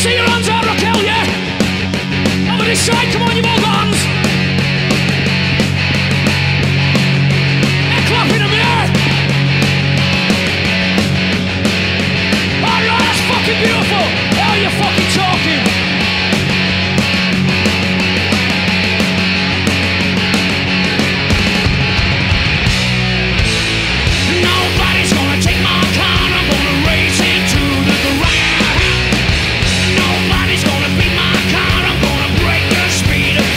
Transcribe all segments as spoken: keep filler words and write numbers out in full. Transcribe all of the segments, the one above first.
see your hands out, I'll kill you. Over this side, come on, you've all got hands. They're clapping them here. Alright, that's fucking beautiful. How are you fucking talking? Nobody's gonna take my car, I'm gonna race it to the ground. Nobody's gonna beat my car, I'm gonna break the speed of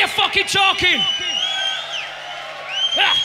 you fucking talking? Ah.